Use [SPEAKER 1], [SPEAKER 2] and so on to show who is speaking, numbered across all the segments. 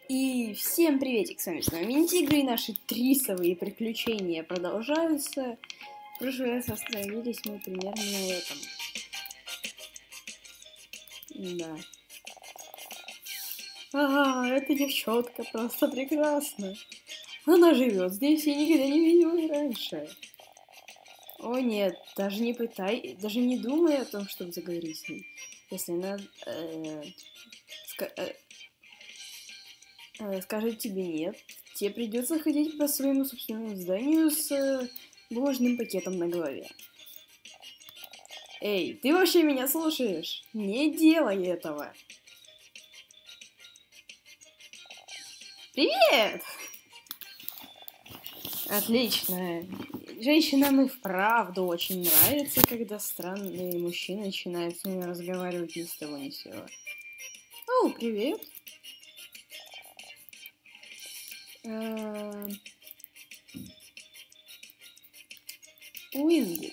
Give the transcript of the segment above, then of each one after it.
[SPEAKER 1] И всем приветик, с вами Мини-Тигры, и наши трисовые приключения продолжаются. В прошлый раз остановились мы примерно на этом. Да. Эта девчонка просто прекрасна. Она живет здесь, я никогда не видела ее раньше. О нет, даже не думай о том, чтобы заговорить с ней. Если она скажет тебе нет, тебе придется ходить по своему собственному зданию с бумажным пакетом на голове. Эй, ты вообще меня слушаешь? Не делай этого! Привет! Отлично. Женщинам и вправду очень нравится, когда странные мужчины начинают с ними разговаривать ни с того ни с сего. О, привет! Уинди.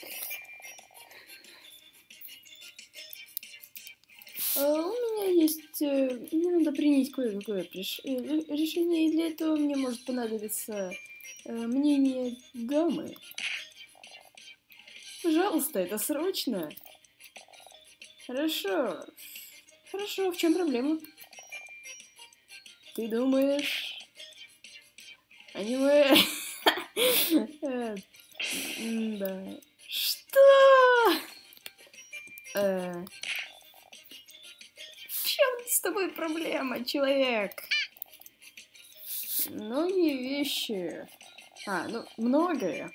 [SPEAKER 1] У меня есть... Мне надо принять кое-какое решение, и для этого мне может понадобиться мнение Гаммы. Пожалуйста, это срочно. Хорошо. Хорошо, в чем проблема? Ты думаешь... Аниме... Да. Что? В чем с тобой проблема, человек? Многие вещи. Многое.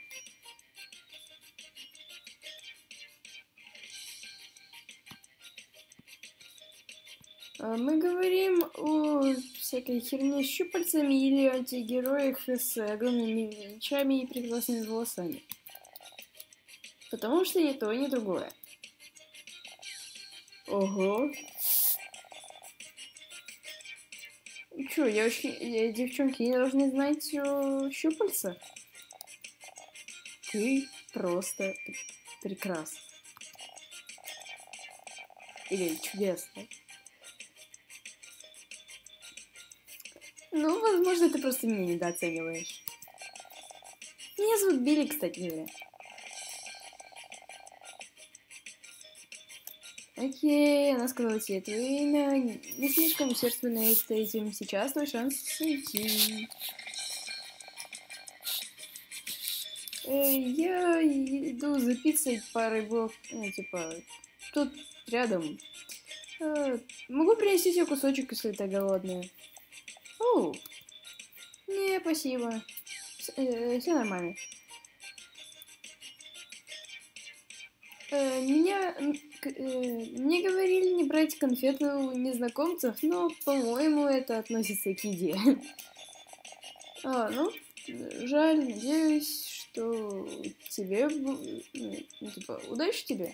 [SPEAKER 1] Мы говорим о всякой херне с щупальцами или антигероях с огромными мечами и прекрасными волосами. Потому что ни то, ни другое. Ого. Чё, девчонки не должны знать о щупальцах? Ты просто прекрасна. Или чудесно. Ну, возможно, ты просто меня недооцениваешь. Меня зовут Билли, кстати говоря. Окей, она сказала тебе твое имя. Не слишком усердствуй этим. Сейчас твой шанс уйти. Я иду за пиццей парой блок. Тут рядом. Могу принести тебе кусочек, если ты голодная. О, не, спасибо. Все нормально. Мне говорили не брать конфеты у незнакомцев, но, по-моему, это относится к еде. Жаль, надеюсь, что тебе... удачи тебе.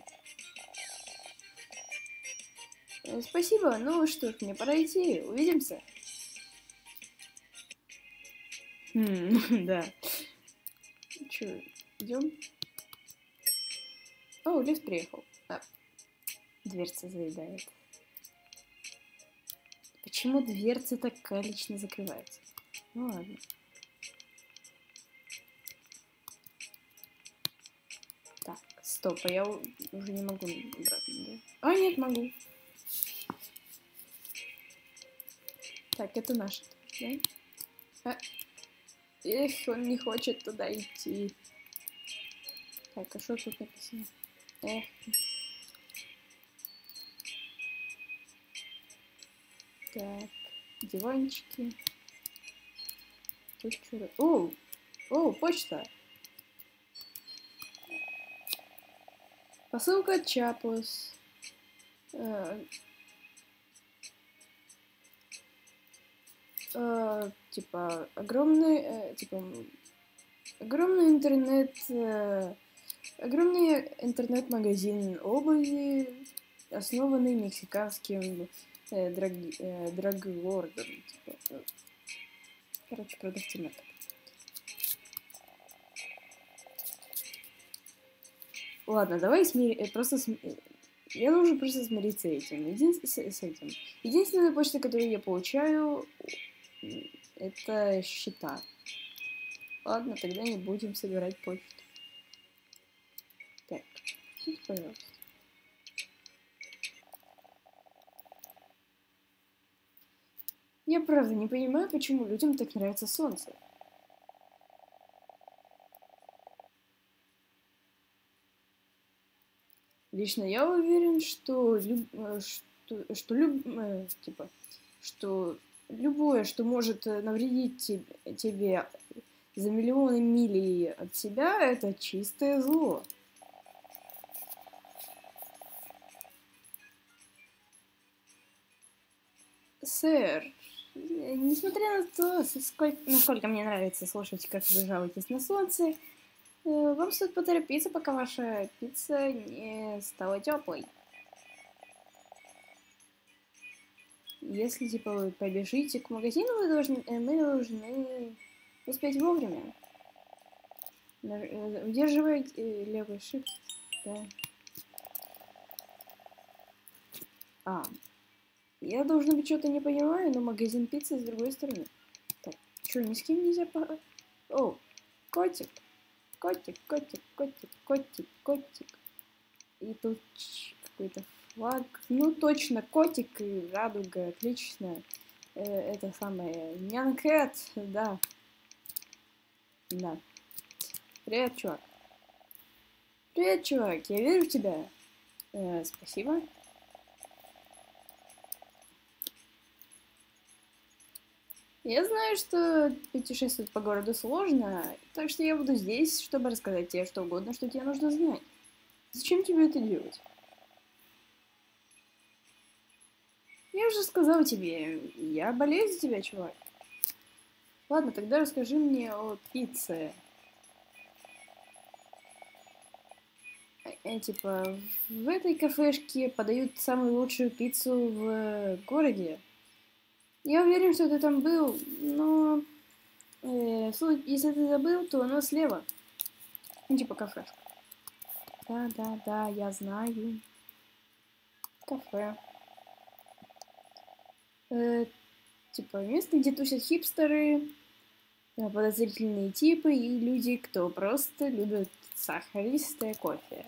[SPEAKER 1] Спасибо, ну что ж, мне пора идти, увидимся. Да. Чё, идем? О, лифт приехал. Дверца заедает. Почему дверцы так лично закрываются? Ну ладно. Так, стоп, а я уже не могу обратно, да? Нет, могу. Так, это наш, да? Эх, он не хочет туда идти. Так, а что тут написано? Эх. Так, диванчики. Тут что? О, почта. Посылка от Чапус. Огромный интернет-магазин обуви, основанный мексиканским драглордом. Короче, продавцем. Ладно, давай я должен просто смириться с этим. Единственная почта, которую я получаю Это счета. Ладно, тогда не будем собирать почту. Так, тут, пожалуйста. Я правда не понимаю, почему людям так нравится солнце. Лично я уверен, что что любое, что может навредить тебе за миллионы миль от себя, это чистое зло. Сэр, несмотря на то, насколько мне нравится слушать, как вы жалуетесь на солнце, вам стоит поторопиться, пока ваша пицца не стала теплой. Если, типа, вы побежите к магазину, мы должны успеть вовремя. Удерживайте левый shift. Да. Я, должно быть, что-то не понимаю, но магазин пиццы с другой стороны. Так, что, ни с кем нельзя О, котик. Котик. И тут какой-то флаг. Ну, точно, котик и радуга. Отлично. Это самое... Нянкэт, да. Да. Привет, чувак. Привет, чувак. Я верю в тебя. Спасибо. Я знаю, что путешествовать по городу сложно, так что я буду здесь, чтобы рассказать тебе что угодно, что тебе нужно знать. Зачем тебе это делать? Я уже сказал тебе, я болею за тебя, чувак. Ладно, тогда расскажи мне о пицце. Типа, в этой кафешке подают самую лучшую пиццу в городе. Я уверен, что ты там был, но если ты забыл, то оно слева. Ну, типа кафешка. Да, я знаю. Кафе. Типа место, где тусят хипстеры, подозрительные типы и люди, кто просто любит сахаристое кофе.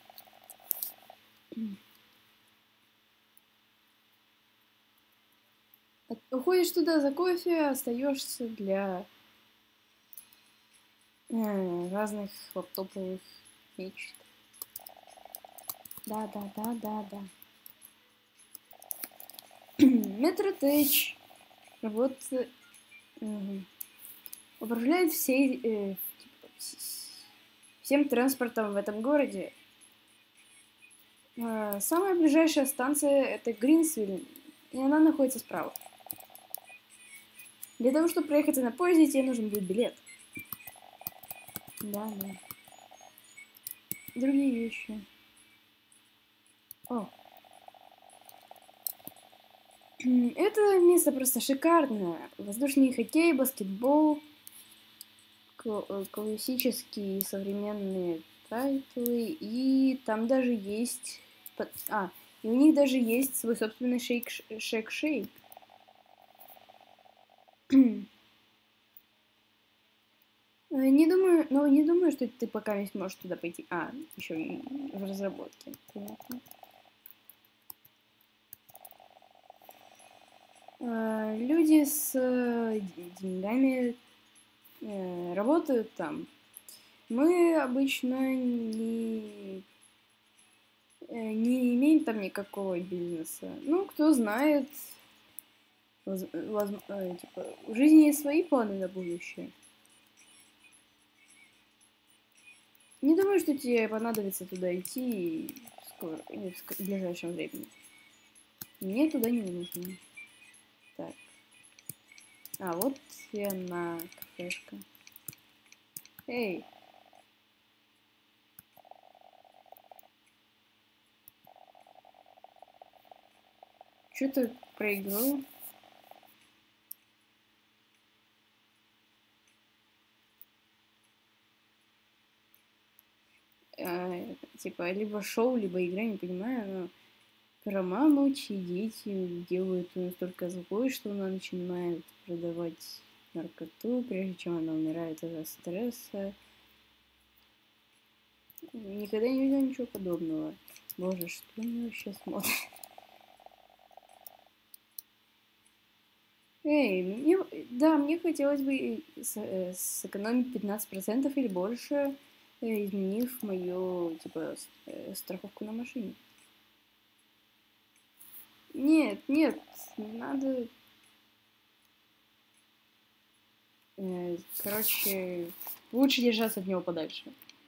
[SPEAKER 1] Уходишь туда за кофе, остаешься для разных лаптоповых мечт. Да. Метротэч. Вот управляет всем транспортом в этом городе. Самая ближайшая станция это Гринсвилл, и она находится справа. Для того, чтобы проехать на поезде, тебе нужен будет билет. Да. Другие вещи. О. Это место просто шикарное. Воздушный хоккей, баскетбол, классические современные тайтлы, и там даже есть... и у них даже есть свой собственный шейк-шейк. Не думаю, что ты пока не сможешь туда пойти. Еще в разработке. Понятно. Люди с деньгами работают там. Мы обычно не имеем там никакого бизнеса. Ну, кто знает, типа, у жизни есть свои планы на будущее. Не думаю, что тебе понадобится туда идти скоро, в ближайшем времени. Мне туда не нужно. Так. Вот и она, кафешка. Эй! Чё ты проиграл? Типа, либо шоу, либо игра, не понимаю, но Про маму, чьи дети делают ее настолько злой, что она начинает продавать наркоту, прежде чем она умирает из-за стресса. Никогда не видела ничего подобного. Боже, что они вообще смотрят? Эй, мне хотелось бы сэкономить 15% или больше, изменив мою, типа, страховку на машине. Нет, нет, не надо. Короче, лучше держаться от него подальше.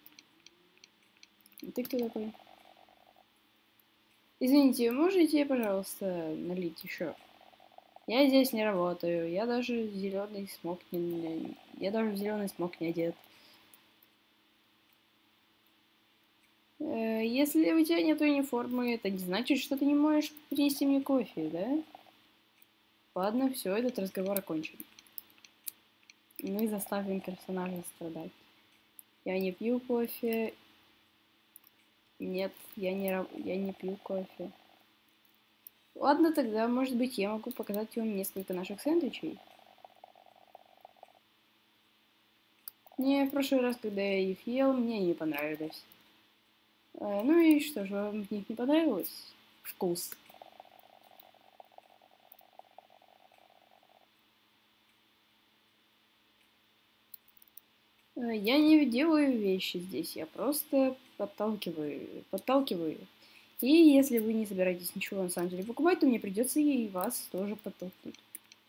[SPEAKER 1] Ты кто такой? Извините, можете, пожалуйста, налить еще? Я здесь не работаю, я даже в зеленый смог не одет. Если у тебя нет униформы, это не значит, что ты не можешь принести мне кофе, да? Ладно, все, этот разговор окончен. Мы заставим персонажа страдать. Я не пью кофе. Нет, я не пью кофе. Ладно, тогда, может быть, я могу показать вам несколько наших сэндвичей. Не, в прошлый раз, когда я их ел, мне не понравились. Ну и что же, вам в них не понравилось? Вкус. Я не делаю вещи здесь, я просто подталкиваю. И если вы не собираетесь ничего на самом деле покупать, то мне придется и вас тоже подтолкнуть.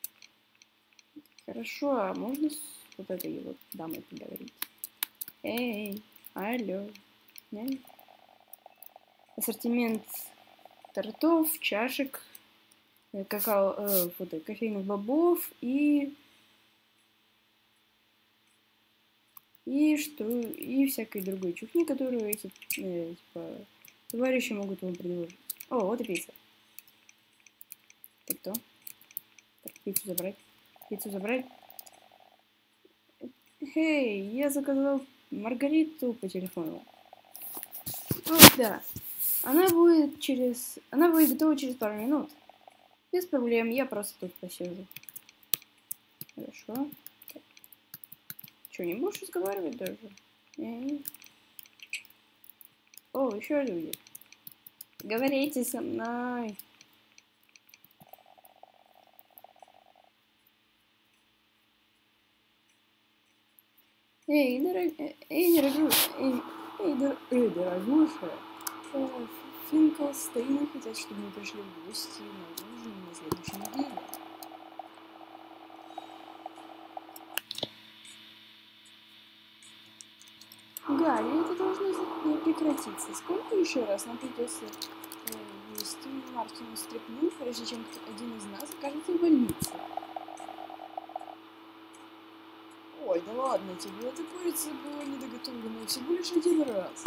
[SPEAKER 1] Хорошо, а можно с вот этой вот дамой поговорить? Эй, алло. Эй. Ассортимент тортов, чашек, кофейных бобов и всякой другой чухни, которую эти типа товарищи могут вам предложить. О, вот и пицца. Ты кто? Так, пиццу забрать. Эй, я заказал Маргариту по телефону. О, да. Она будет готова через пару минут. Без проблем, я просто тут посижу. Хорошо. Что, не будешь разговаривать даже? О, еще люди. Говорите со мной. Дорогуша. Финкелстейны хотят, чтобы мы пришли в гости на ужин на следующей неделе. Гарри, это должно прекратиться. Сколько еще раз нам придется вести Мартину стряпню, прежде чем один из нас окажется в больнице? Ой, да ладно тебе, эта курица была недоготовлена всего лишь один раз.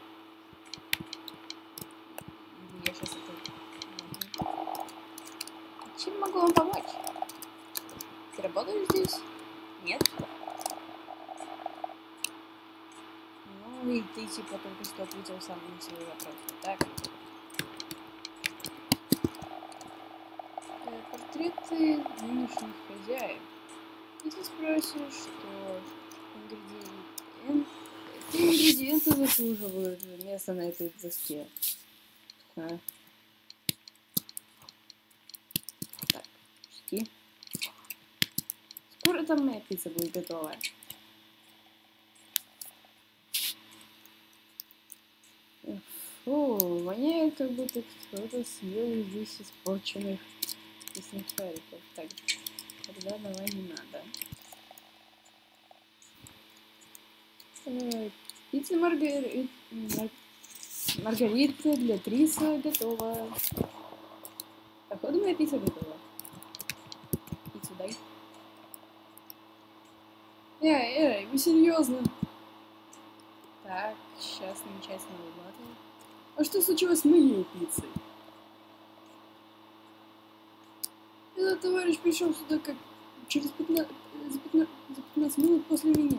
[SPEAKER 1] Я сейчас это... Чем могу вам помочь? Ты работаешь здесь? Нет? Ну и ты типа только что ответил сам на свой вопрос, так? Портреты нынешних хозяев. И ты спросишь, что ингредиенты заслуживают места на этой доске. Так, жди. Скоро там моя пицца будет готова. Фу, воняет, как будто кто-то съел здесь испорченных вкусных шариков. Так, тогда давай не надо. Пицца Маргарита для Триса готова. Походу, моя пицца готова. Пиццу дай. Эй, вы серьезно? Так, сейчас замечательно выматываю. А что случилось с моей пиццей? Этот товарищ пришел сюда как за 15 минут после меня.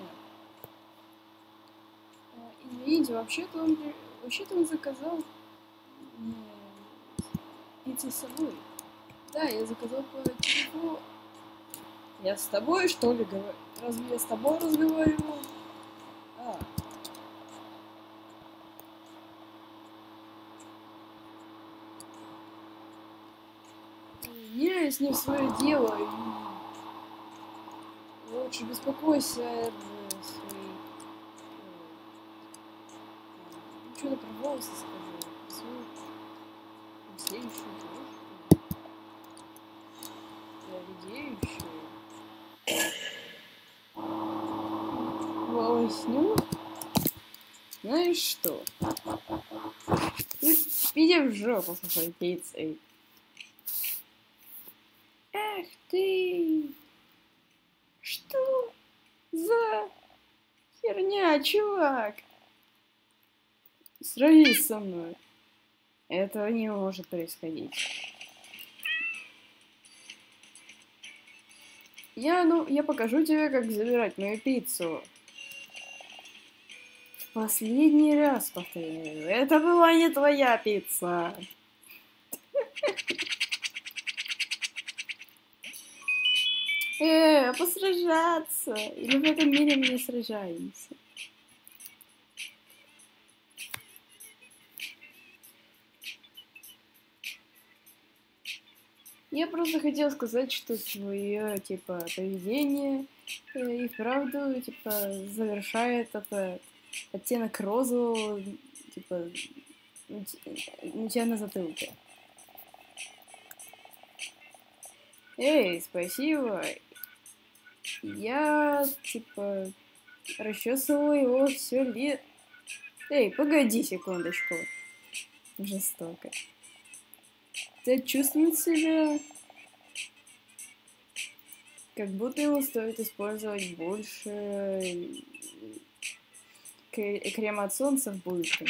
[SPEAKER 1] Извините, вообще-то он заказал пиццей с собой. Да, я заказал по телефону. Я с тобой, что ли, говорю? Разве я с тобой разговариваю? А. Не лезь не в свое дело и лучше беспокойся о своей... Ну, что-то про волосы скажи. Свою следующую девушку. Редеющую. Волосню. Знаешь что? Ты иди в жопу со своей пиццей. Эх ты! Что за херня, чувак? Сразись со мной. Этого не может происходить. Я покажу тебе, как забирать мою пиццу. В последний раз повторяю, это была не твоя пицца. Посражаться. Или в этом мире мы не сражаемся. Я просто хотела сказать, что твое, типа, поведение и вправду, типа, завершает это оттенок розового, типа, у тебя на затылке. Эй, спасибо. Я, типа, расчесывала его все лет. Эй, погоди секундочку. Жестоко. Ты чувствует себя, как будто ему стоит использовать больше крема от солнца в будущем.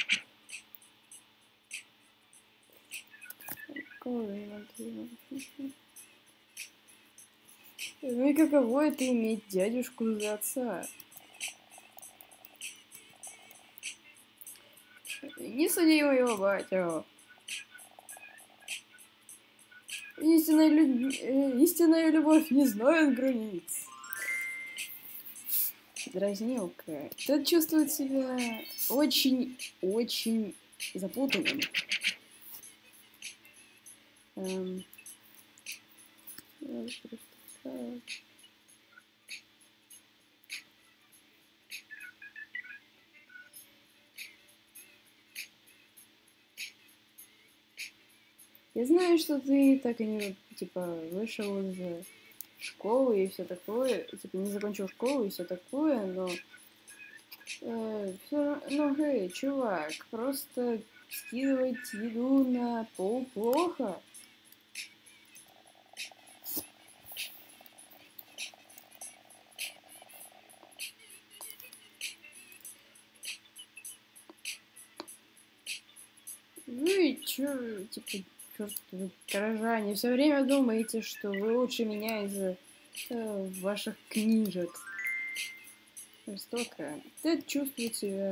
[SPEAKER 1] Ну и каково это иметь дядюшку за отца? Не суди моего батю. Истинная любовь не знает границ. Дразнилка. Тот чувствует себя очень запутанным. Я знаю, что ты так и не, типа, вышел из школы и все такое, типа, не закончил школу и все такое, но все, ну, эй, чувак, просто скидывать еду на пол плохо. Вы чё, типа, чёрт, вы горожане, все время думаете, что вы лучше меня из-за ваших книжек. Жестоко. Ты чувствуешь себя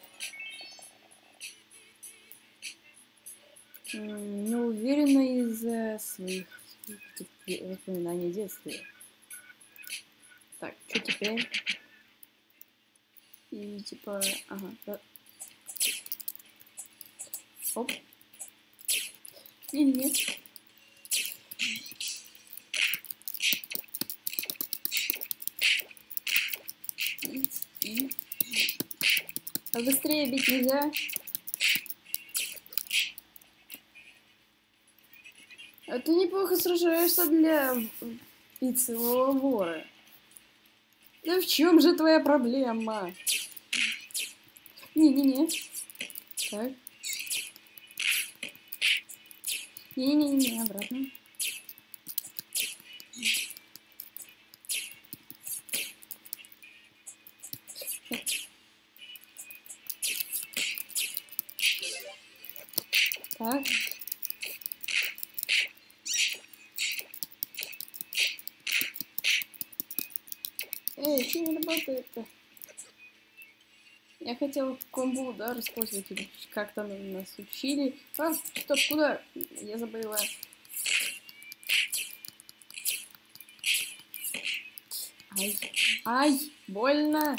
[SPEAKER 1] неуверенно из-за своих воспоминаний о детстве. Так, что теперь? И типа, ага, да. Оп. Не-не-не. А быстрее бить нельзя? А ты неплохо сражаешься для пиццевого вора. Да в чем же твоя проблема? Не-не-не. Так. Не-не-не, обратно. Так. Эй, что не работает-то? Я хотел комбо-удар использовать, как там нас учили. А, стоп, куда? Я забыла. Ай, ай, больно.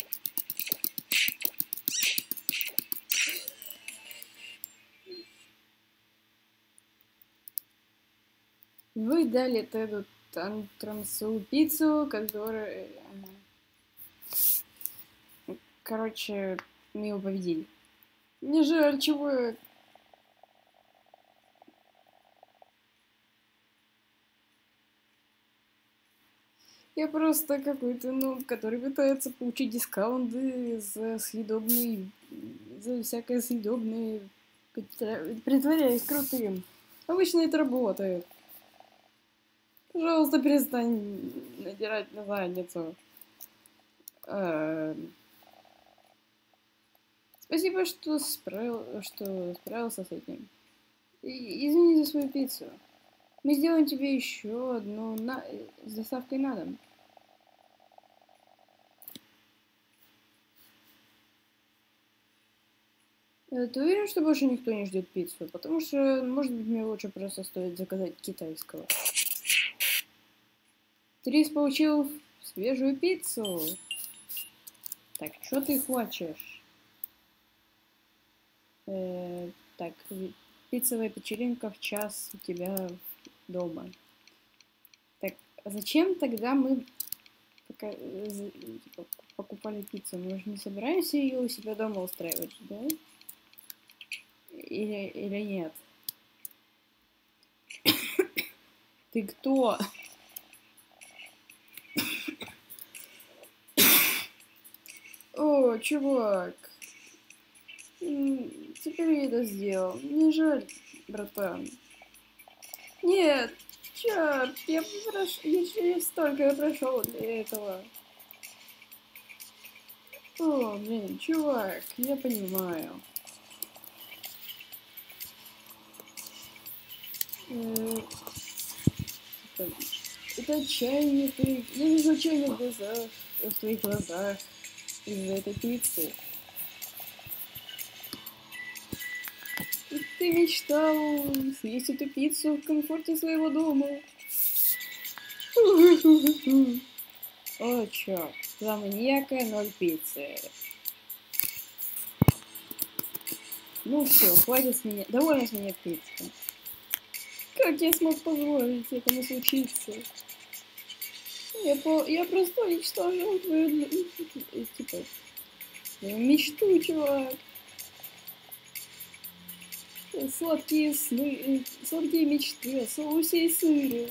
[SPEAKER 1] Вы дали Теду тантрансу пиццу, которая... Короче, мы его победили. Мне жаль, чувак. Я просто какой-то нуб, который пытается получить дискаунты за съедобный... За всякое съедобное, притворяясь крутым. Обычно это работает. Пожалуйста, перестань надирать на задницу. Спасибо, что справился с этим. Извини за свою пиццу. Мы сделаем тебе еще одну с доставкой на дом. Ты уверен, что больше никто не ждет пиццу? Потому что, может быть, мне лучше просто стоит заказать китайского. Трис получил свежую пиццу. Так, что ты хочешь? Так, пиццевая вечеринка в час у тебя дома. Так, а зачем тогда мы типа, покупали пиццу? Мы же не собираемся ее у себя дома устраивать, да? Или нет? Ты кто? О, чувак. Теперь я это сделал. Мне жаль, братан. Нет, черт, я через столько прошел для этого. О, блин, чувак, я понимаю. Это отчаяние, я вижу отчаяние в твоих глазах из-за этой пиццы. Ты мечтал съесть эту пиццу в комфорте своего дома. О, чёрт, за маньяка 0 пиццы. Ну все, хватит с меня, довольно с меня пиццы. Как я смог позволить этому случиться? Я просто уничтожил твою, типа, мечту, чувак. Сладкие сны, сладкие мечты о соусе и сыре.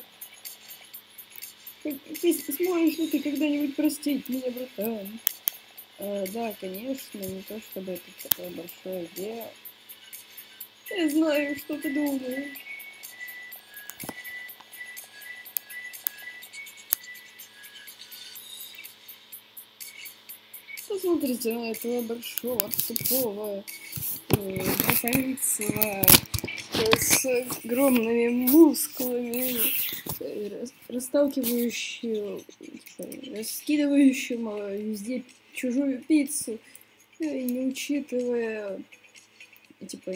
[SPEAKER 1] Ты сможешь ли ты когда-нибудь простить меня, братан? Да, конечно, не то чтобы это такое большое дело. Я знаю, что ты думаешь. Посмотрите на этого большого, тупого, красавицего, с огромными мускулами, расталкивающего, типа, раскидывающего везде чужую пиццу, не учитывая, типа,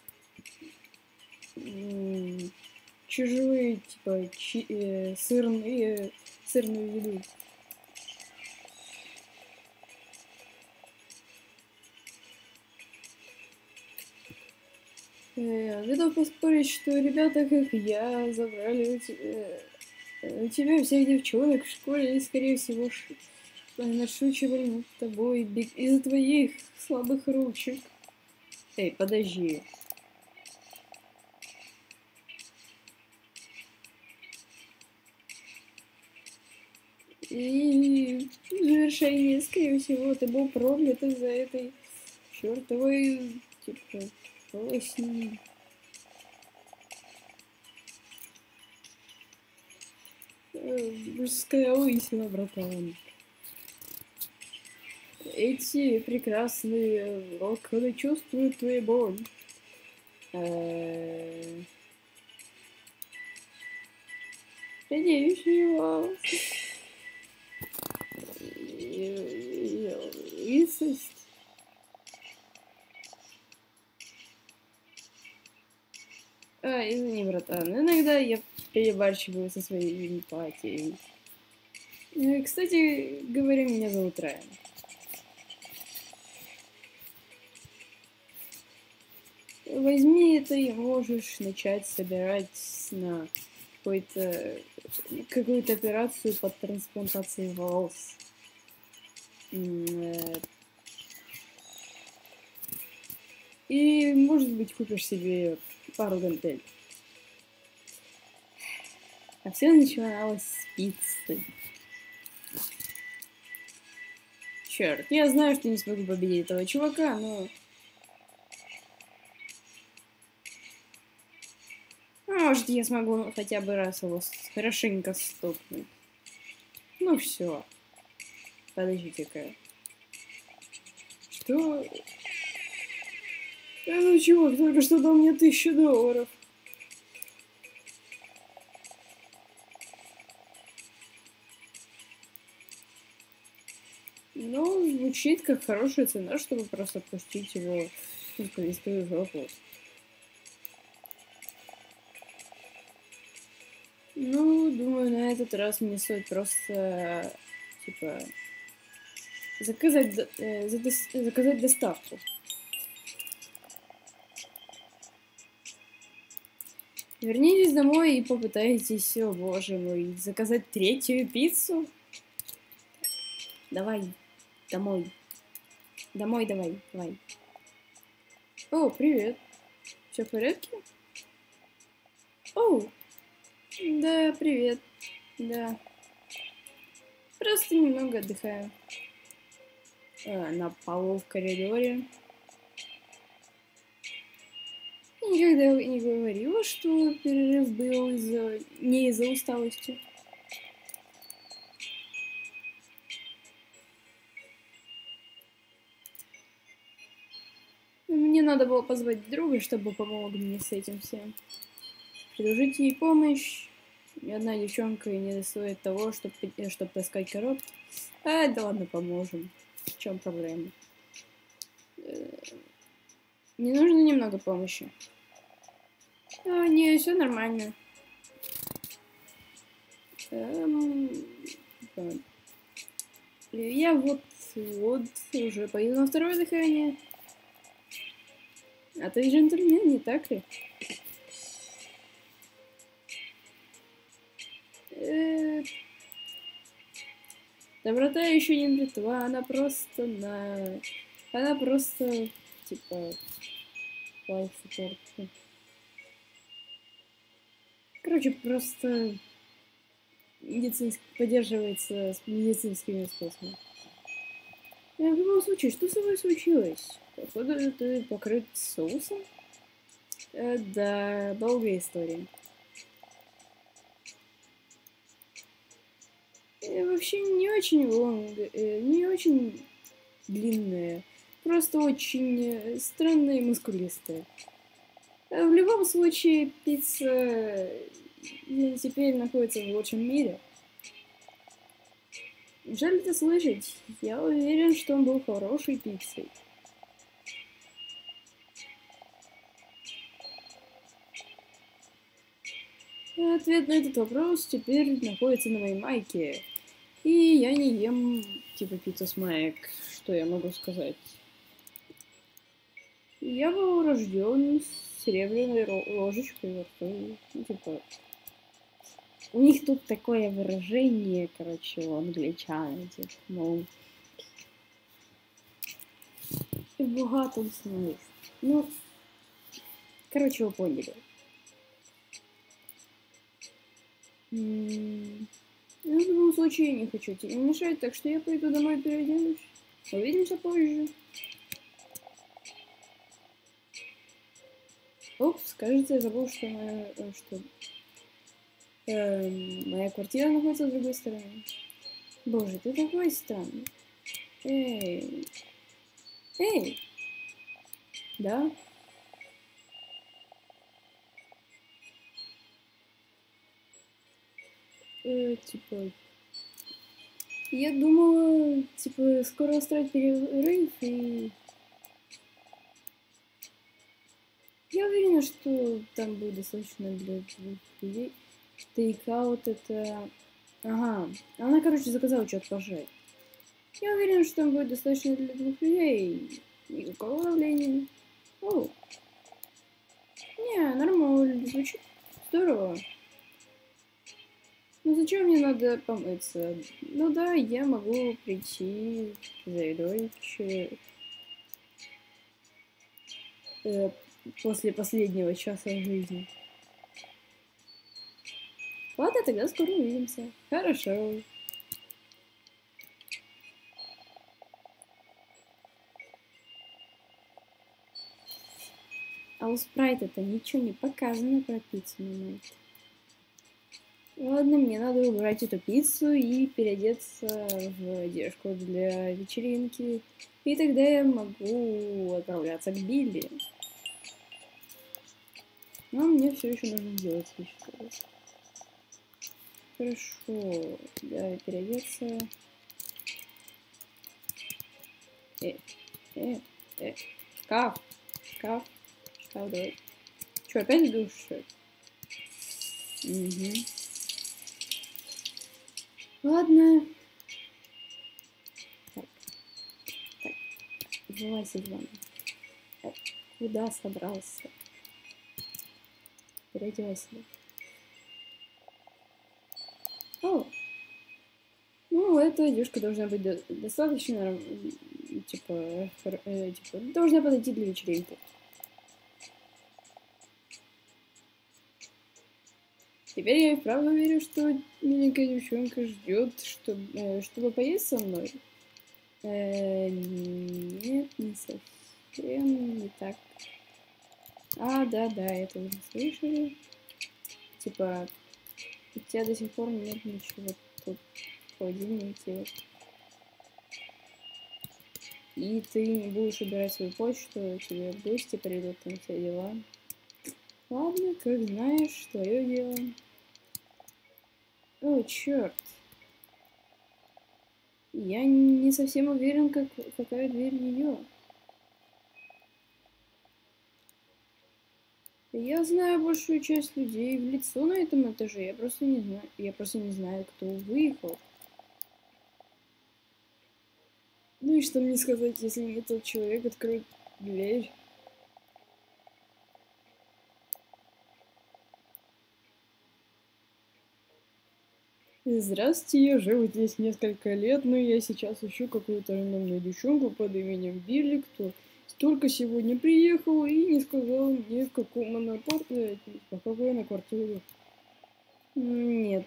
[SPEAKER 1] чужие, типа, сырную еду. Готов поспорить, что ребята, как я, забрали у тебя всех девчонок в школе и, скорее всего, нашучивали над тобой из-за твоих слабых ручек. Эй, подожди. И в завершение, скорее всего, ты был проклят из-за этой чертовой, типа, осени. Мужская лысина, братан. Эти прекрасные локоны чувствуют твою боль. Радеющий вас. Лысость. но иногда я перебарщиваю со своей эмпатией. Кстати говоря, меня зовут Райан. Возьми это и можешь начать собирать на какую-то операцию по трансплантации волос. И, может быть, купишь себе пару гантелей. А все начиналось с пиццы. Черт, я знаю, что не смогу победить этого чувака, но... Может, я смогу хотя бы раз его хорошенько стукнуть. Ну все. Подождите-ка. Что? Ну чувак только что дал мне $1000. Ну, звучит как хорошая цена, чтобы просто отпустить его в туристовый жопу. Ну, думаю, на этот раз мне стоит просто, типа, заказать доставку. Вернитесь домой и попытайтесь, о боже мой, заказать 3-ю пиццу. Давай, домой. Домой давай. О, привет. Все в порядке? О, да, привет. Да. Просто немного отдыхаю. На полу в коридоре. Я никогда не говорила, что перерыв был не из-за усталости. Мне надо было позвать друга, чтобы помог мне с этим всем. Предложить ей помощь. Ни одна девчонка не стоит того, чтобы таскать коробки. Да ладно, поможем. В чем проблема? Мне нужно немного помощи. Не, все нормально. Я вот уже пойду на второе дыхание. А ты джентльмен, не так ли? Доброта еще не мертва, она просто типа, life support. Короче, просто поддерживается с медицинскими способами. В любом случае, что с тобой случилось? Походу, ты покрыт соусом? Да, долгая история. Вообще не очень длинная, просто очень странная и мускулистая. В любом случае, пицца теперь находится в лучшем мире. Жаль это слышать. Я уверен, что он был хорошей пиццей. Ответ на этот вопрос теперь находится на моей майке. И я не ем, типа, пиццу с маек. Что я могу сказать? Я был рожден с серебряной ложечкой во рту. Ну, типа... У них тут такое выражение, короче, у англичан, типа, мол... В богатом смысле. Ну, короче, вы поняли. В любом случае, я не хочу тебе мешать, так что я пойду домой переоденусь. Увидимся позже. Опс, кажется, я забыл, что моя квартира находится с другой стороны. Боже, ты такой странный. Эй. Да? Типа... Я думала, типа, скоро устроить перерыв и... Я уверена, уверена, что там будет достаточно для 2 людей. Тейкаут это... Ага, она, короче, заказала что-то пожрать. Я уверена, что там будет достаточно для 2 людей. Никакого давления. О, не, нормально, звучит здорово. Ну зачем мне надо помыться? Ну да, я могу прийти за едой после последнего часа жизни. Ладно, тогда скоро увидимся. Хорошо. А у спрайта-то ничего не показано про пиццу, момент. Ладно, мне надо убрать эту пиццу и переодеться в одежду для вечеринки. И тогда я могу отправляться к Билли. Но мне все еще нужно сделать еще. Хорошо, да, переодеться. Шкаф, шкаф, шкаф, давай. Че, опять душ, что ли? Угу. Ладно. Так, вылазь из ванны. Куда собрался? Переодевайся. О! Ну, эта одежка должна быть достаточно, типа, должна подойти для вечеринки. Теперь я и вправду верю, что маленькая девчонка ждет, чтобы поесть со мной. Нет, не совсем не так. А, да, это уже слышали. Типа, у тебя до сих пор нет ничего тут в холодильнике. И ты не будешь убирать свою почту, тебе в гости придут, там все дела. Ладно, как знаешь, твое дело. О, черт. Я не совсем уверен, какая дверь ее. Я знаю большую часть людей в лицо на этом этаже. Я просто не знаю, кто выехал. Ну и что мне сказать, если мне тот человек откроет дверь? Здравствуйте, я живу здесь несколько лет, но я сейчас ищу какую-то рандомную девчонку под именем Билли, кто только сегодня приехала и не сказала мне, в каком она по какой она квартире. Нет.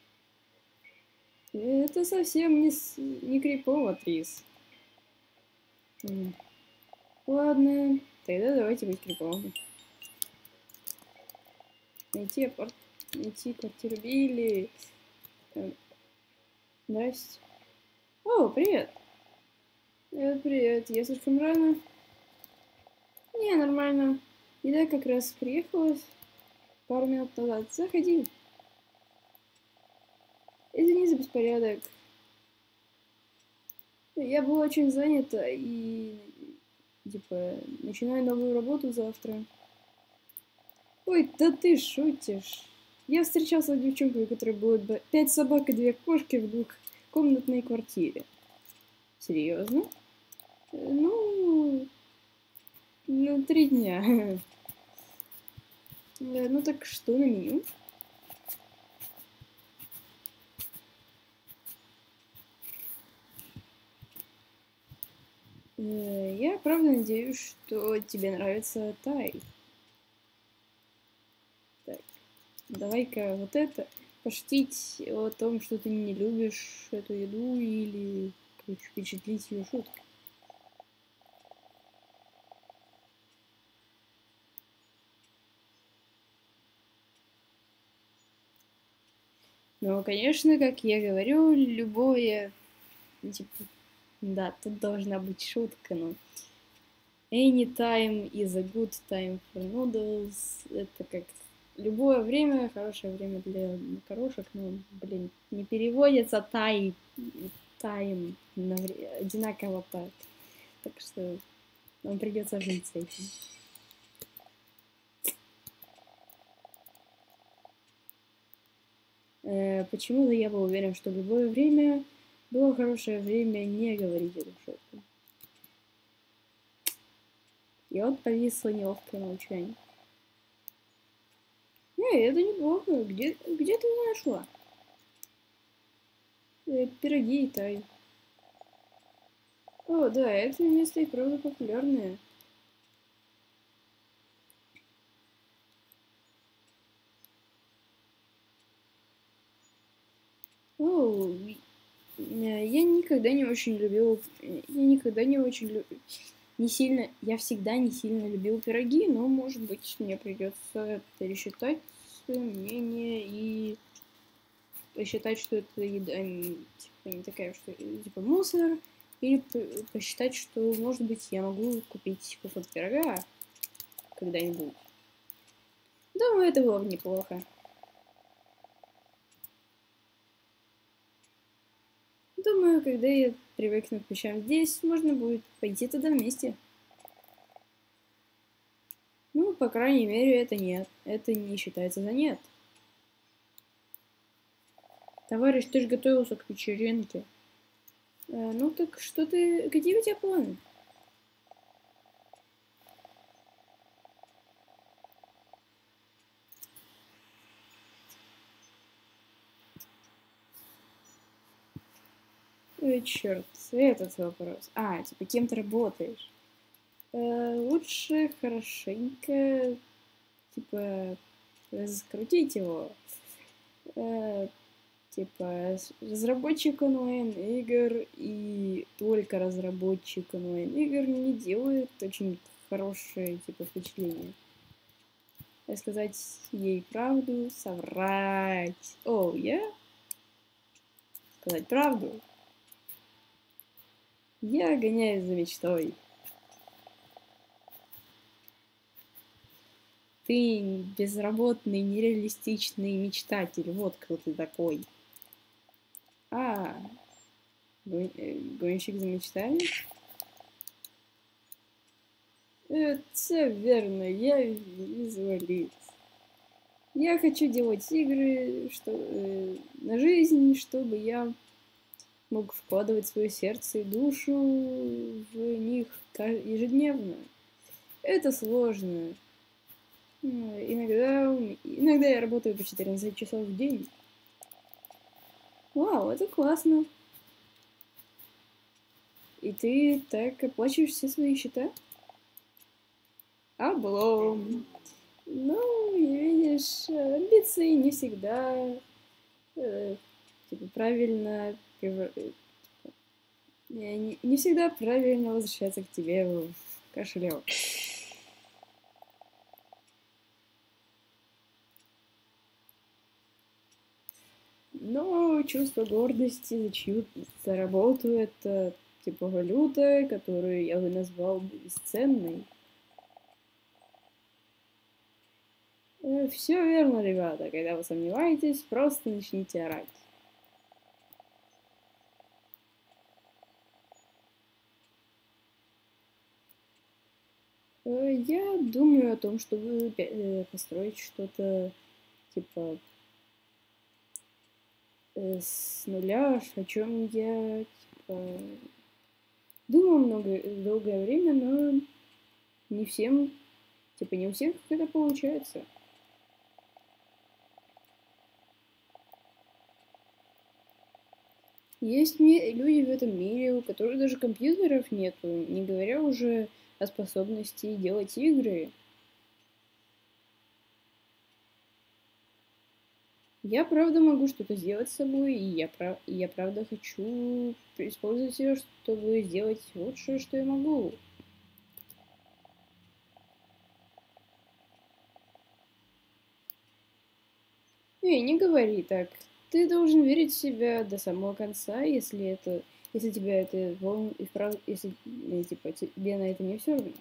[SPEAKER 1] Это совсем не крипово, Трис. Ладно, тогда давайте быть криповыми. Найти квартиру Билли. Здрасте. О, привет. Привет. Я слишком рано? Не, нормально. Еда как раз приехала пару минут назад. Заходи. Извини за беспорядок. Я была очень занята и, типа, начинаю новую работу завтра. Ой, да ты шутишь. Я встречался с девчонкой, у которой было 5 собак и 2 кошки в 2-комнатной квартире. Серьезно? Ну, 3 дня. Ну так что на меню? Я правда надеюсь, что тебе нравится Тай. Так, давай-ка вот это. Пошутить о том, что ты не любишь эту еду или, короче, впечатлить ее шуткой. Ну, конечно, как я говорю, любое, типа, да, тут должна быть шутка, но any time is a good time for noodles. Это как любое время, хорошее время для макарошек, но, блин, не переводится time одинаково так. Так что нам придется жить с этим. Почему-то я был уверен, что в любое время было хорошее время не говорить эту шутку. И вот повисло неловкое молчание. Это неплохо. Где ты нашла? Пироги и тай. О, да, это место и правда популярное. О, я никогда не очень любил... Я никогда не очень любил... Не сильно... Я всегда не сильно любил пироги, но, может быть, мне придется пересчитать свое мнение и посчитать, что это еда типа не такая, что типа мусор, или посчитать, что, может быть, я могу купить кусок пирога когда-нибудь. Думаю, это было бы неплохо. Думаю, когда я привыкну к вещам здесь, можно будет пойти туда вместе. Ну, по крайней мере, это нет. Это не считается за нет. Товарищ, ты же готовился к вечеринке. Ну так что ты... Какие у тебя планы? Ой, черт, этот вопрос. Типа, кем ты работаешь? Лучше хорошенько, типа, раскрутить его. Э, типа, разработчик онлайн-игр и только разработчик онлайн-игр не делает очень хорошее, типа, впечатление. Сказать ей правду, соврать. Я? Сказать правду. Я гоняюсь за мечтой. Ты безработный, нереалистичный мечтатель. Вот кто ты такой. А, гонщик за мечтами? Это верно, я визуалист. Я хочу делать игры на жизнь, чтобы я мог вкладывать свое сердце и душу в них ежедневно. Это сложно. Иногда я работаю по 14 часов в день. Вау, это классно. И ты так оплачиваешь все свои счета? Облом. Ну, видишь, амбиции не всегда типа, правильно не всегда правильно возвращаться к тебе в кошелек. Но чувство гордости за работу это типа валюта, которую я бы назвал бесценной. Все верно, ребята. Когда вы сомневаетесь, просто начните орать. Я думаю о том, чтобы построить что-то типа с нуля, о чем я типа, думал долгое время, но не всем, типа не у всех это получается. Есть люди в этом мире, у которых даже компьютеров нету, не говоря уже о способности делать игры. Я правда могу что-то сделать с собой, и я правда хочу использовать ее, чтобы сделать лучшее, что я могу. Не говори так. Ты должен верить в себя до самого конца, если тебя это волнует, и вправду, если, типа, тебе на это не все равно.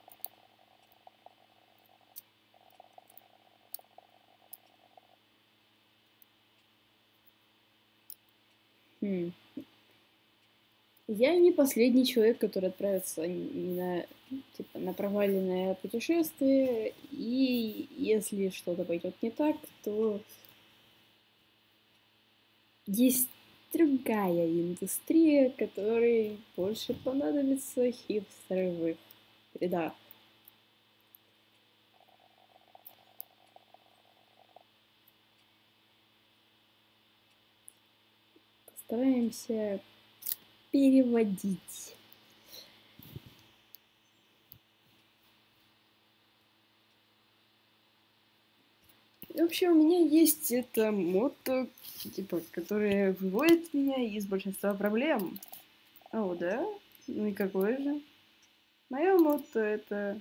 [SPEAKER 1] Хм. Я не последний человек, который отправится на проваленное путешествие, и если что-то пойдет не так, то Есть другая индустрия, которой больше понадобится хипстеры в их рядах. Постараемся переводить. Вообще, у меня есть это мотто, типа, которое выводит меня из большинства проблем. О, да? Ну и какое же? Мое мотто это...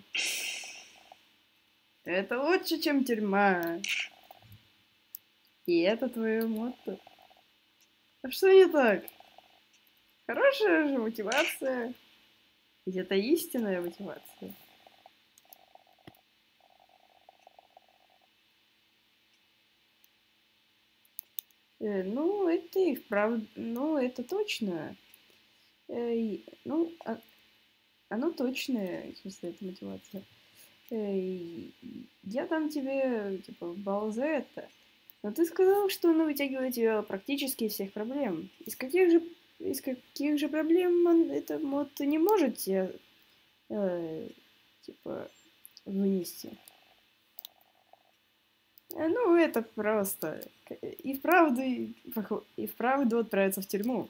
[SPEAKER 1] Это лучше, чем тюрьма. И это твое мотто. А что не так? Хорошая же мотивация. Ведь это истинная мотивация. Ну, это и вправду... Ну, это точно. Ну, оно точное, в смысле, это мотивация. Я дам тебе, типа, балл за это. Но ты сказал, что оно вытягивает тебя практически из всех проблем. Из каких же проблем это мод не может тебя, типа, вынести? Ну, это просто. И вправду отправиться в тюрьму.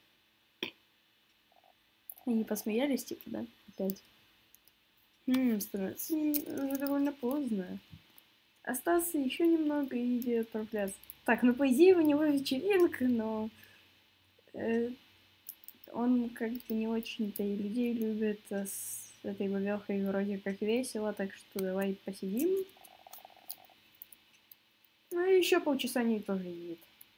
[SPEAKER 1] Они посмеялись, типа, да? Опять. Становится уже довольно поздно. Остался еще немного и отправляться. Так, ну по идее у него вечеринка, но он как бы не очень-то и людей любит с этой бабехой вроде как весело, так что давай посидим. Ну и еще полчаса не тоже едет.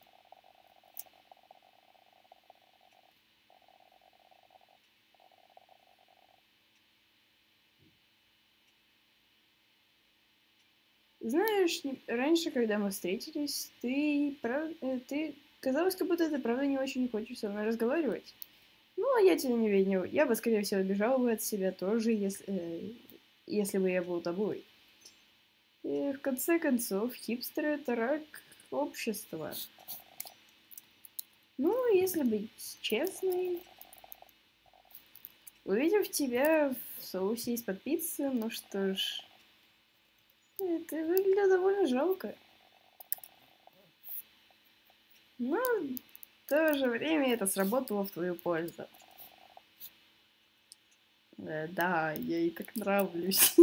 [SPEAKER 1] Знаешь, раньше, когда мы встретились, ты казалось, как будто ты правда не очень хочешь со мной разговаривать. Ну, а я тебя не виню. Я бы, скорее всего, бежал бы от себя тоже, если бы я был тобой. И в конце концов, хипстеры — это рак общества. Ну, если быть честной, увидев тебя в соусе из-под пиццы, ну что ж, это выглядит довольно жалко. Но в то же время это сработало в твою пользу. Да, я ей так нравлюсь.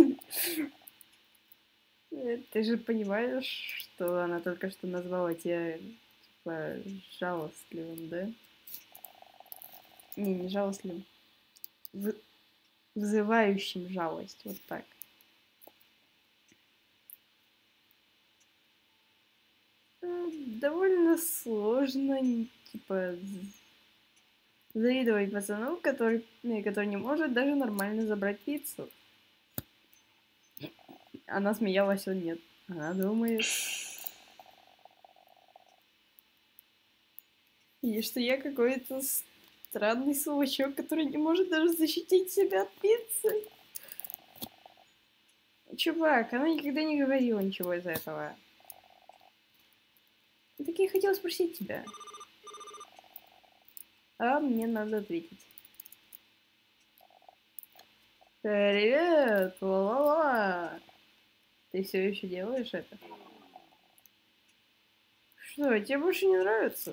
[SPEAKER 1] Ты же понимаешь, что она только что назвала тебя, типа, жалостливым, да? Не жалостливым. Вы- Вызывающим жалость, вот так. Довольно сложно, типа, завидовать пацану, который не может даже нормально забрать пиццу. Она смеялась, он нет. Она думает, и что я какой-то странный сволочок, который не может даже защитить себя от пиццы. Чувак, она никогда не говорила ничего из этого. Так я хотела спросить тебя. А мне надо ответить. Привет, ла-ла-ла. Ты все еще делаешь это? Что, тебе больше не нравится?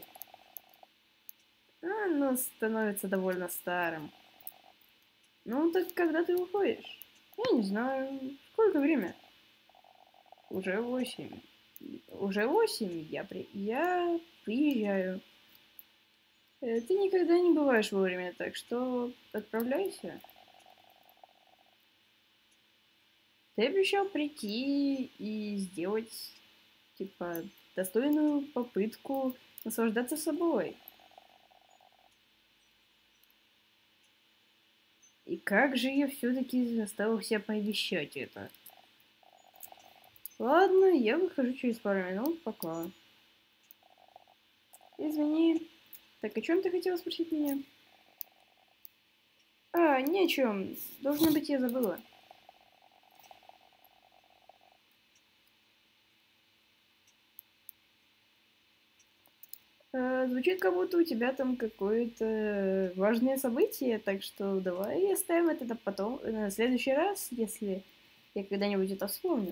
[SPEAKER 1] Оно становится довольно старым. Ну, так когда ты уходишь? Я не знаю. Сколько время? Уже 8. Уже 8. Я приезжаю. Ты никогда не бываешь вовремя, так что отправляйся. Ты обещал прийти и сделать, типа, достойную попытку наслаждаться собой. И как же я все-таки заставил себя пообещать это? Ладно, я выхожу через пару минут, пока. Извини. Так, о чем ты хотела спросить меня? Ни о чем. Должно быть, я забыла. Звучит, как будто у тебя там какое-то важное событие, так что давай оставим это потом, на следующий раз, если я когда-нибудь это вспомню.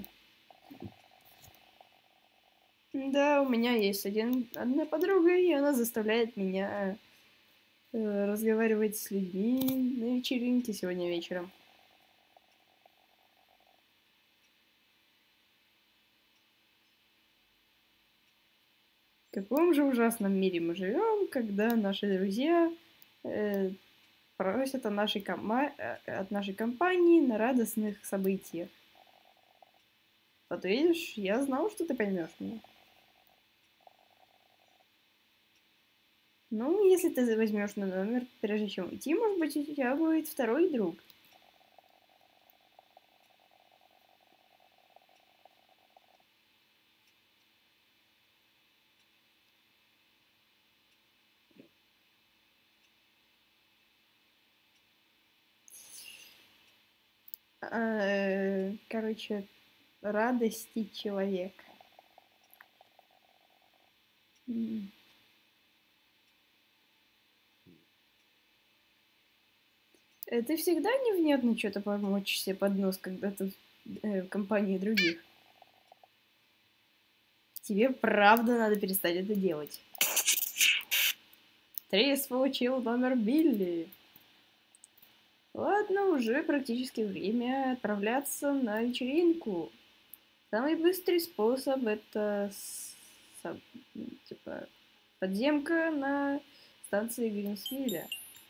[SPEAKER 1] Да, у меня есть одна подруга, и она заставляет меня разговаривать с людьми на вечеринке сегодня вечером. В каком же ужасном мире мы живем, когда наши друзья просят от нашей компании на радостных событиях. Вот видишь, я знал, что ты поймешь меня. Ну, если ты возьмешь на номер, прежде чем уйти, может быть, у тебя будет второй друг. Короче, радости человек. Ты всегда невнятно что-то помочь себе под нос, когда ты в компании других? Тебе правда надо перестать это делать. Трис получил номер Билли. Ладно, уже практически время отправляться на вечеринку. Самый быстрый способ это типа подземка на станции Гринсвилля.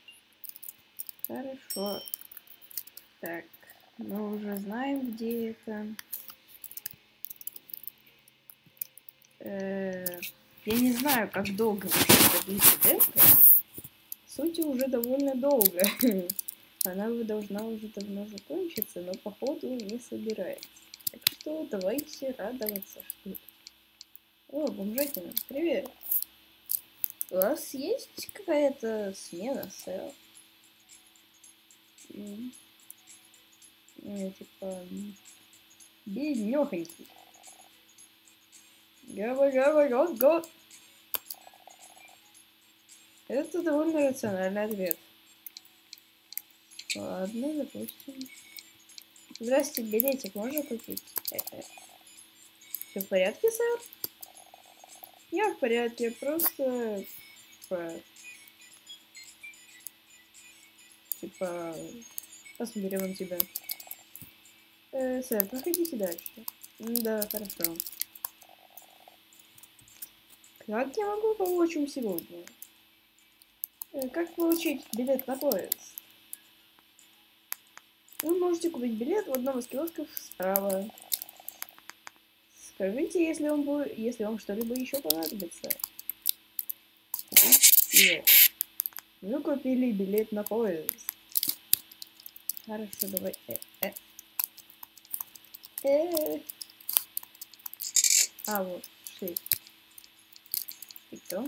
[SPEAKER 1] Хорошо. Так, мы уже знаем, где это. Я не знаю, как долго может длиться демка. В сути, уже довольно долго. Она должна уже давно закончиться, но походу не собирается. Так что давайте радоваться, что ли. О, бомжатина, привет. У вас есть какая-то смена, сэр? Типа, беднёхонький. Гава-гава-гот-гот. Это довольно рациональный ответ. Ладно, допустим. Здрасте, билетик можно купить? Все в порядке, сэр? Я в порядке, просто... Типа... Посмотрим на тебя. Сэр, проходите дальше. Да, хорошо. Как я могу помочь вам сегодня? Как получить билет на поезд? Вы можете купить билет в одном из киосков справа. Скажите, если вам что-либо еще понадобится. Нет. Вы купили билет на поезд. Хорошо, давай. Вот, 6. И кто?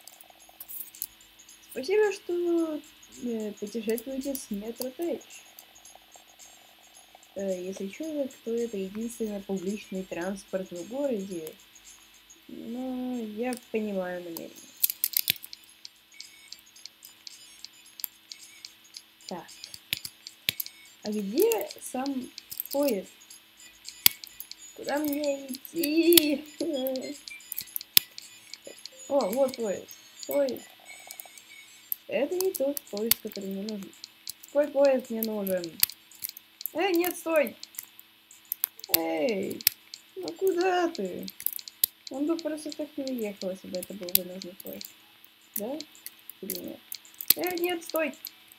[SPEAKER 1] Спасибо, что путешествуете с метро Тэч. Если человек, то это единственный публичный транспорт в городе. Но я понимаю намерение. Так. А где сам поезд? Куда мне идти? О, вот поезд. Поезд. Это не тот поезд, который мне нужен. Какой поезд мне нужен? Нет, стой! Эй, ну куда ты? Он бы просто так не уехал, если бы это был бы нужный поезд. Да? Или нет? Нет, стой!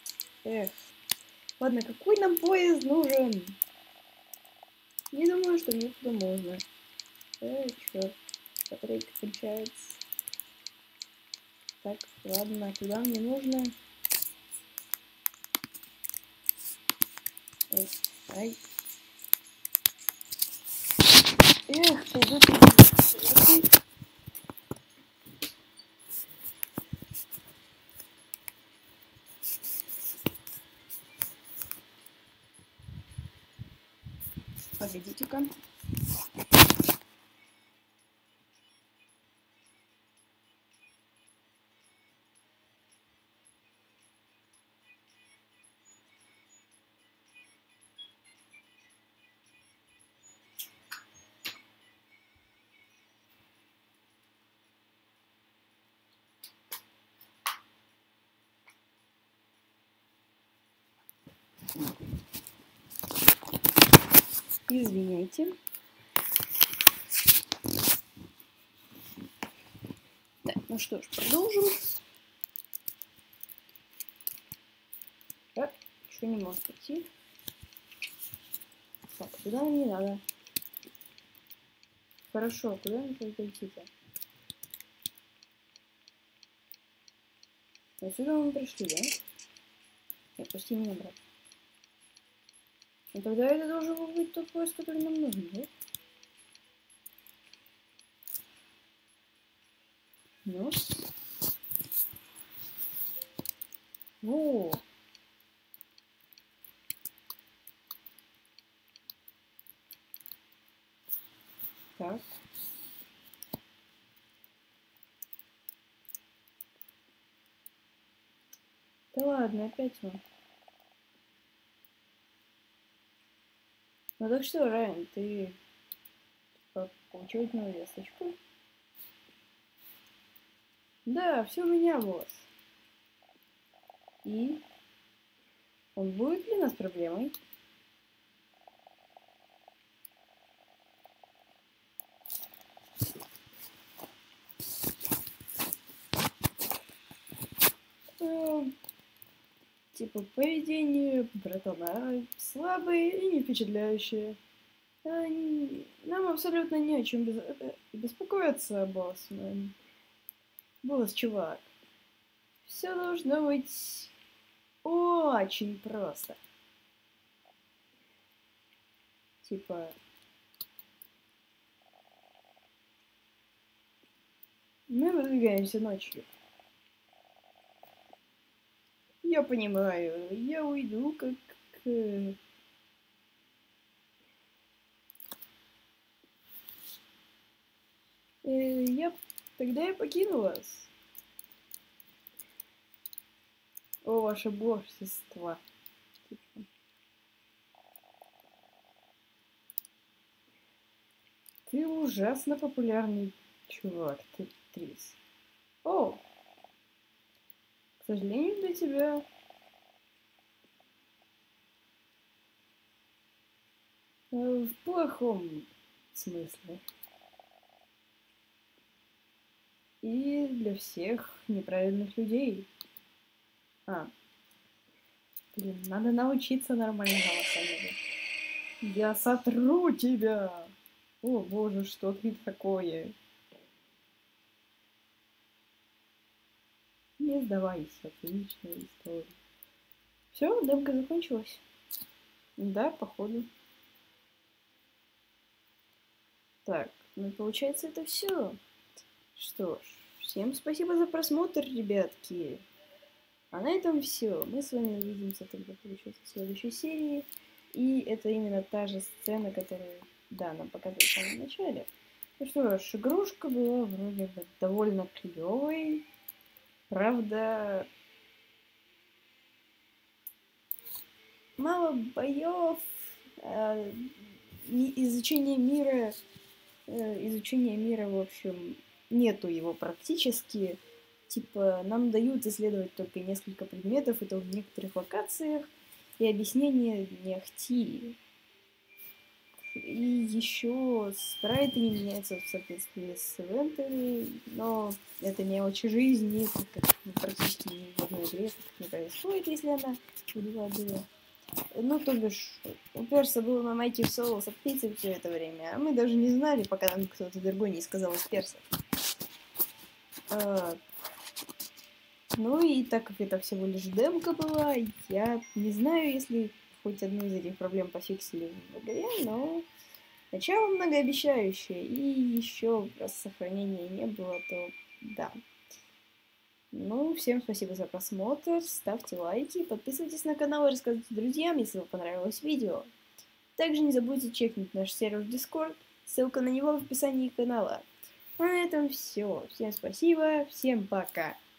[SPEAKER 1] Ладно, какой нам поезд нужен? Не думаю, что мне туда можно. Черт. Батарейка кончается. Так, ладно, куда мне нужно? Ай. Пойду ты. Погодите-ка. Извиняйте. Так, ну что ж, продолжим. Так, что не может идти. Так, туда нам не надо. Хорошо, куда нам надо идти-то? Отсюда мы пришли, да? Нет, пусти меня, брат. Ну тогда это должен был быть тот поезд, который нам нужен, да? Ну? Во! Так. Да ладно, опять он. Ну так что, Райан, ты получил одну весточку? Да, все у меня, босс. И? Он будет для нас проблемой? Типа, поведение братана слабое и не впечатляющее. Нам абсолютно не о чем беспокоиться, боссмен. Босс, чувак. Все должно быть очень просто. Типа... Мы выдвигаемся ночью. Я понимаю, я уйду, как... Тогда я покину вас. О, ваше божество. Ты ужасно популярный чувак, ты Трис. О! К сожалению, для тебя... В плохом смысле. И для всех неправильных людей. Блин, надо научиться нормально голосовать. Я сотру тебя! О боже, что ты такое? Не сдавайся, отличная история. Все, демка закончилась. Да, походу. Так, ну получается это все. Что ж, всем спасибо за просмотр, ребятки. А на этом все. Мы с вами увидимся тогда, получается, в следующей серии. И это именно та же сцена, которую, да, нам показали в самом начале. Ну что ж, игрушка была вроде бы довольно клевой. Правда, мало боев, изучение мира, в общем, нету его практически. Типа, нам дают исследовать только несколько предметов, это в некоторых локациях, и объяснение не ахти. И еще спрайты не меняются в соответствии с ивентами, но это мелочи жизни, как практически ни в одной игре так не происходит, если она была. Ну, то бишь, у Перса был на Майти Соло с птицей все это время, а мы даже не знали, пока нам кто-то другой не сказал из Перса. Ну и так как это всего лишь демка была, я не знаю, если хоть одну из этих проблем пофиксили в игре, но начало многообещающее, и еще раз сохранения не было, то да. Ну, всем спасибо за просмотр, ставьте лайки, подписывайтесь на канал и рассказывайте друзьям, если вам понравилось видео. Также не забудьте чекнуть наш сервер в Discord, ссылка на него в описании канала. А на этом все. Всем спасибо, всем пока.